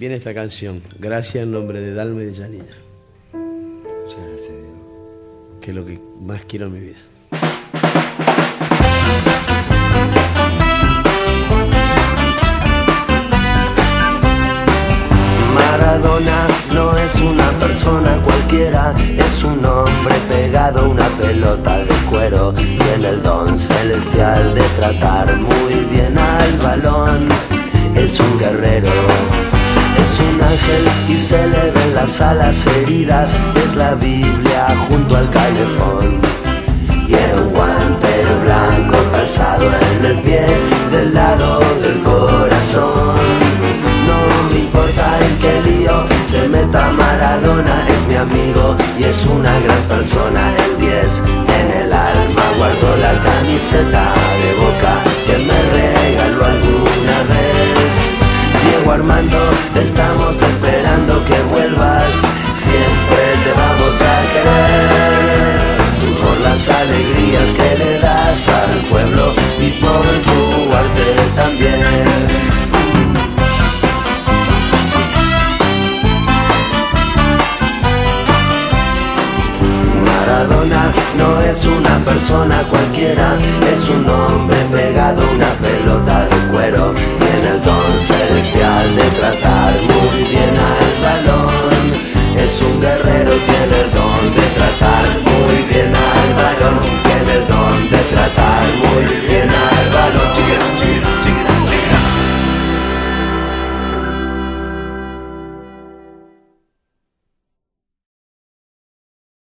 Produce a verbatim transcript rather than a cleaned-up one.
viene esta canción. Gracias en nombre de Dalma y de Janina. Muchas gracias, Diego. Que es lo que más quiero en mi vida. Maradona no es una persona cualquiera, es un hombre pegado a una pelota de cuero. Tiene el don celestial de tratar muy bien al balón. Es un guerrero, es un ángel y se le ven las alas heridas. Es la Biblia junto al calefón. Tiene un guante blanco calzado en el pie del lado del corazón. No me importa en qué lío se meta Maradona, es mi amigo y es una gran persona. El diez en el alma, guardo la camiseta de Boca que me regaló alguna vez. Diego Armando, te estamos esperando que vuelvas, siempre te vamos a querer, por las alegrías que le das al pueblo y por tu arte también. Maradona no es una persona cualquiera, es un hombre